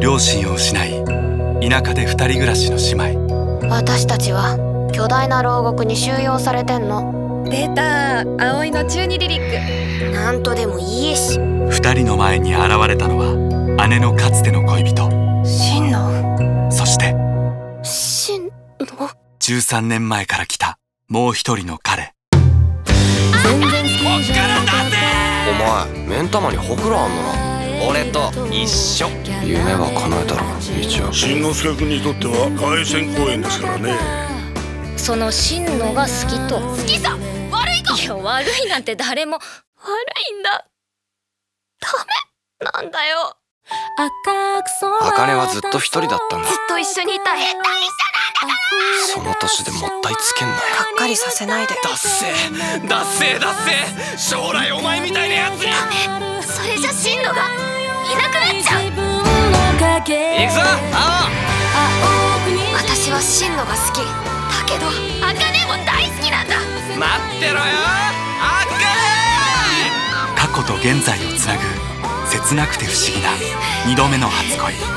両親を失い田舎で二人暮らしの姉妹。 私たちは巨大な牢獄に収容されてんの。 出た、葵の中二リリック。 なんとでもいいし。 二人の前に現れたのは姉のかつての恋人真野。 そして真野。 13年前から来たもう一人の彼。 全然好きじゃん。 お前目ん玉にほくろあんのな。俺と一緒。夢は叶えたろ一応。 新之助君にとっては凱旋公演ですからね。 その真野が好きと。 好きさ。悪いか。 いや悪いなんて誰も。 悪いんだ。ダメなんだよ。 茜はずっと一人だったんだ。 ずっと一緒にいたい。 その年でもったいつけんなよ。 がっかりさせないで。 だっせーだっせーだっせー。将来お前みたいなやつに。 ダメ。それじゃ真野がいなくなっちゃう。 行くぞ青。 私は真野が好きだけど茜も大好きなんだ。 待ってろよ茜。 過去と現在をつなぐ切なくて不思議な二度目の初恋。 泣いて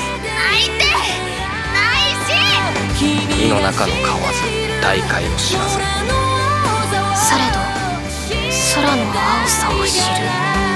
ないし。 井の中の蛙大海を知らず。 されど空の青さを知る。